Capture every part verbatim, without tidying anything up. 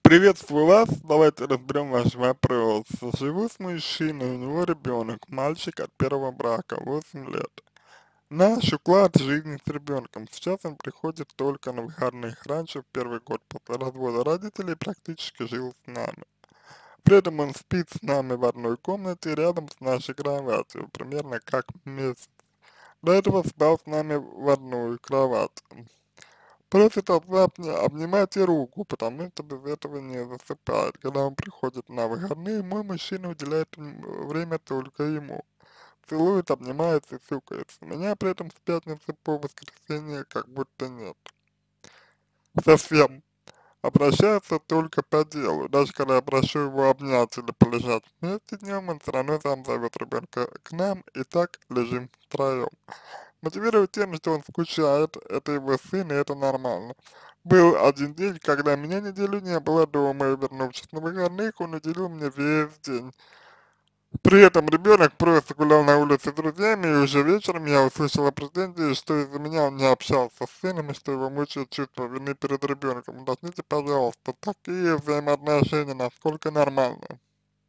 Приветствую вас. Давайте разберем ваш вопрос. Живу с мужчиной, у него ребенок, мальчик от первого брака, восемь лет. Наш уклад жизни с ребенком. Сейчас он приходит только на выходных. Раньше, в первый год после развода родителей, практически жил с нами. При этом он спит с нами в одной комнате, рядом с нашей кроватью, примерно как месяц. До этого спал с нами в одной кровати. Просит обня- обнимать и руку, потому что без этого не засыпает. Когда он приходит на выходные, мой мужчина уделяет м, время только ему. Целует, обнимает и сюкается. Меня при этом с пятницы по воскресенье как будто нет. Совсем. Обращается только по делу. Даже когда я прошу его обнять или полежать вместе днем, он все равно сам зовет ребенка к нам, и так лежим втроем. Мотивирует тем, что он скучает, это его сын, и это нормально. Был один день, когда меня неделю не было дома, и вернувшись на выходных, он уделил мне весь день. При этом ребенок просто гулял на улице с друзьями, и уже вечером я услышала претензии, что из-за меня он не общался с сыном, и что его мучает чувство вины перед ребенком. Уточните, пожалуйста, такие взаимоотношения насколько нормальны?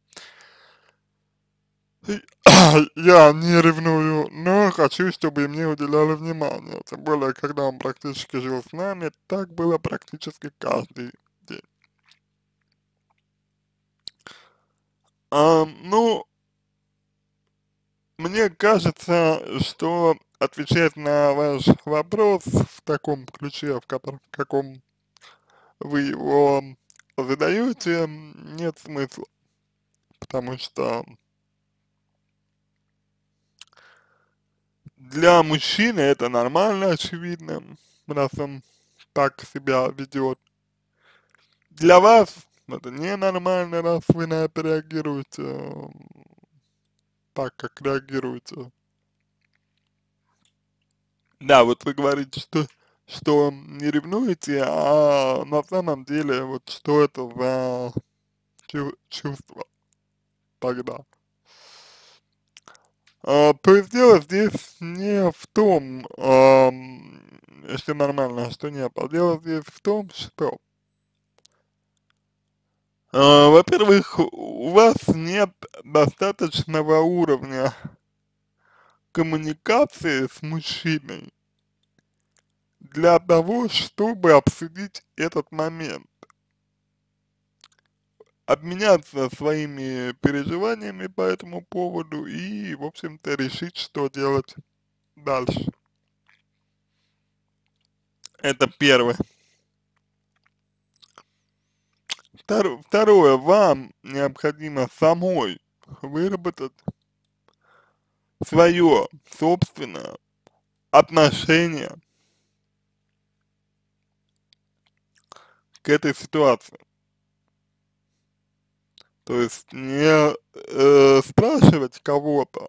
Я не ревную, но хочу, чтобы и мне уделяли внимание, тем более, когда он практически жил с нами, так было практически каждый день. А, ну, мне кажется, что отвечать на ваш вопрос в таком ключе, в котором, в каком вы его задаете, нет смысла, потому что для мужчины это нормально, очевидно, раз он так себя ведет. Для вас это ненормально, раз вы на это реагируете м, так, как реагируете. Да, вот вы говорите, что, что не ревнуете, а на самом деле, вот что это за чу- чувство тогда? А, то есть дело здесь не в том, ам, если нормально, а что нет, а дело здесь в том, что, а, во-первых, у вас нет достаточного уровня коммуникации с мужчиной для того, чтобы обсудить этот момент, обменяться своими переживаниями по этому поводу и, в общем-то, решить, что делать дальше. Это первое. Втор- Второе, вам необходимо самой выработать свое собственное отношение к этой ситуации. То есть не э, спрашивать кого-то,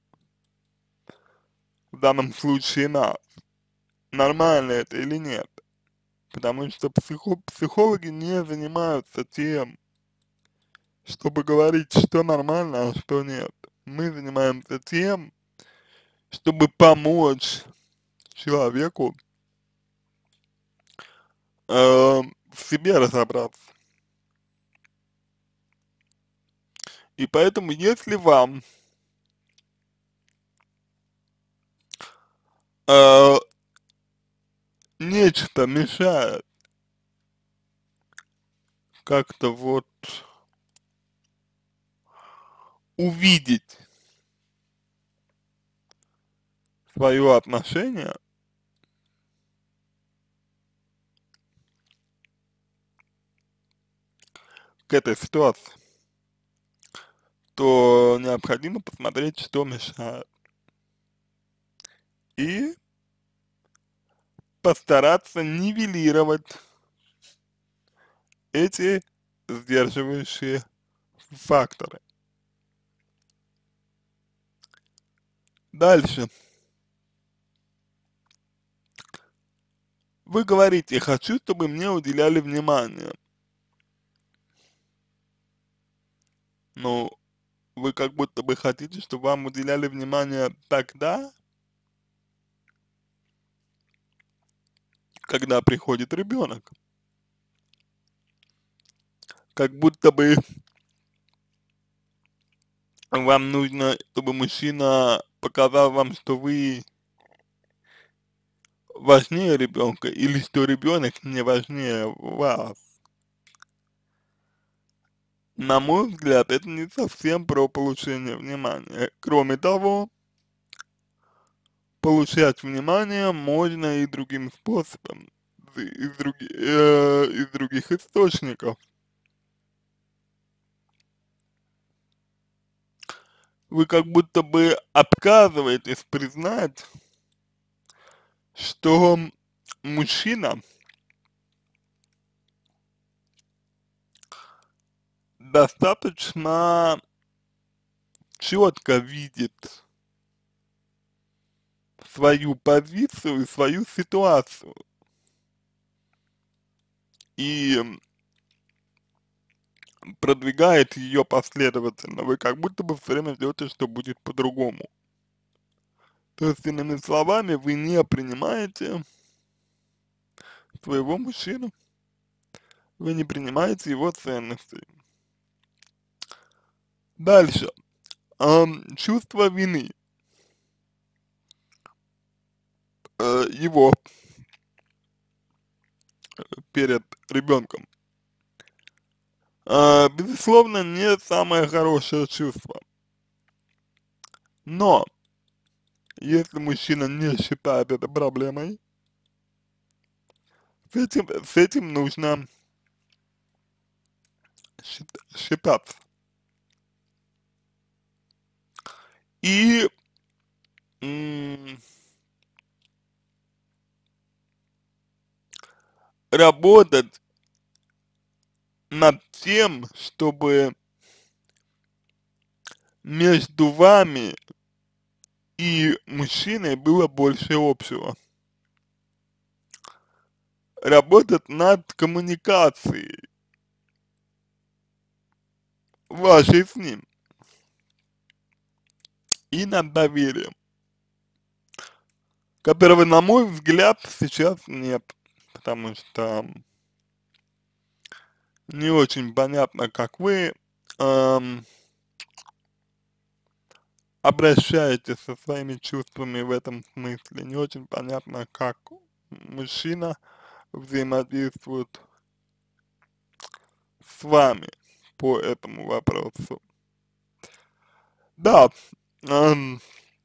в данном случае нас, нормально это или нет. Потому что психо психологи не занимаются тем, чтобы говорить, что нормально, а что нет. Мы занимаемся тем, чтобы помочь человеку э, в себе разобраться. И поэтому, если вам э, нечто мешает как-то вот увидеть свое отношение к этой ситуации, то необходимо посмотреть, что мешает. И постараться нивелировать эти сдерживающие факторы. Дальше. Вы говорите, хочу, чтобы мне уделяли внимание. Но вы как будто бы хотите, чтобы вам уделяли внимание тогда, когда приходит ребенок. как будто бы вам нужно, чтобы мужчина показал вам, что вы важнее ребенка, или что ребенок не важнее вас. На мой взгляд, это не совсем про получение внимания. Кроме того, получать внимание можно и другим способом, из, други, э, из других источников. Вы как будто бы отказываетесь признать, что мужчина достаточно четко видит свою позицию и свою ситуацию. И продвигает ее последовательно. Вы как будто бы все время ждете, что будет по-другому. То есть, иными словами, вы не принимаете своего мужчину, вы не принимаете его ценности. Дальше. Эм, чувство вины. Э, его перед ребенком. Э, безусловно, не самое хорошее чувство. Но, если мужчина не считает это проблемой, с этим, с этим нужно считаться. И работать над тем, чтобы между вами и мужчиной было больше общего. Работать над коммуникацией вашей с ним и над доверием, которого, на мой взгляд, сейчас нет, потому что не очень понятно, как вы эм, обращаетесь со своими чувствами в этом смысле, не очень понятно, как мужчина взаимодействует с вами по этому вопросу. Да, эм,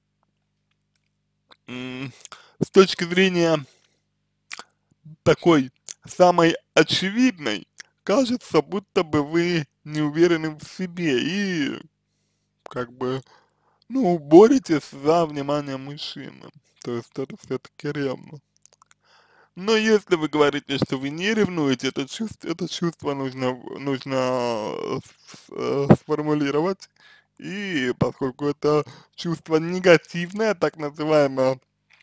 м, с точки зрения такой самой очевидной, кажется, будто бы вы не уверены в себе и как бы, ну, боретесь за внимание мужчины. То есть это все-таки ревность. Но если вы говорите, что вы не ревнуете, это чувство, это чувство нужно, нужно э, с- э, сформулировать. И поскольку это чувство негативное, так называемое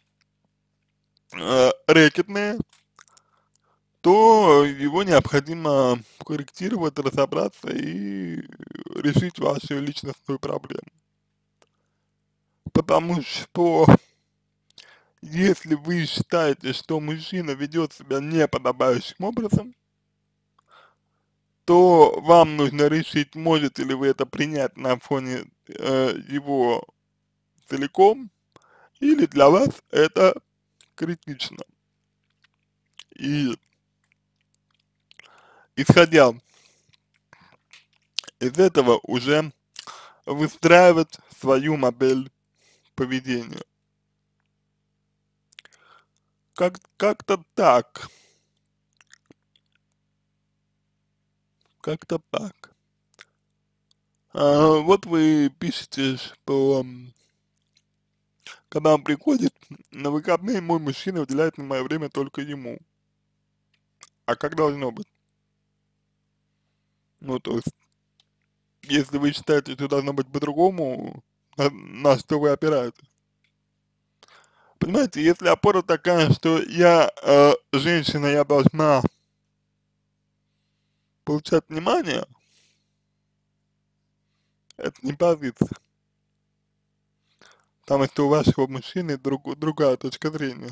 э, рэкетное, то его необходимо корректировать, разобраться и решить вашу личностную проблему. Потому что если вы считаете, что мужчина ведет себя неподобающим образом, то вам нужно решить, можете ли вы это принять на фоне э, его целиком, или для вас это критично. И исходя из этого уже выстраивать свою модель поведения. Как, как-то так, как-то так. А, вот вы пишете, что м, когда он приходит на выходные, мой мужчина уделяет мое время только ему. А как должно быть? Ну, то есть, если вы считаете, что должно быть по-другому, на, на что вы опираетесь? Понимаете, если опора такая, что я э, женщина, я должна получать внимание, это не позиция. Потому что у вашего мужчины друг, другая точка зрения.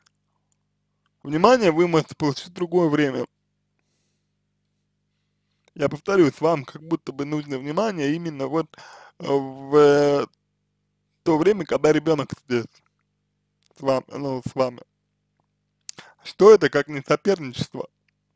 Внимание вы можете получить в другое время. Я повторюсь, вам как будто бы нужно внимание именно вот э, в то время, когда ребенок здесь с вами, ну, с вами. Что это, как не соперничество,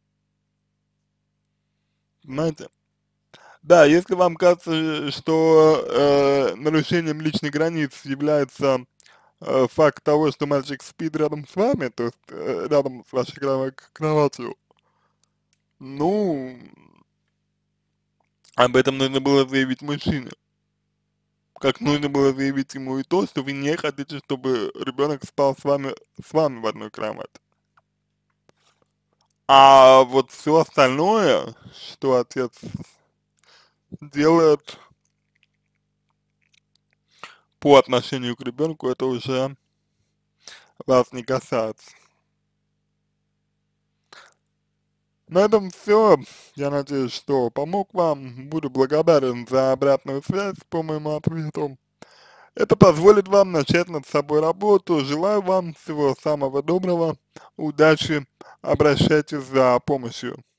понимаете? Да, если вам кажется, э, что э, нарушением личных границ является э, факт того, что мальчик спит рядом с вами, то есть э, рядом с вашей крово- кроватью, ну, об этом нужно было заявить мужчине. Как нужно было заявить ему и то, что вы не хотите, чтобы ребенок спал с вами, с вами в одной кровати. А вот все остальное, что отец делает по отношению к ребенку, это уже вас не касается. На этом все. Я надеюсь, что помог вам. Буду благодарен за обратную связь по моему ответу. Это позволит вам начать над собой работу. Желаю вам всего самого доброго. Удачи. Обращайтесь за помощью.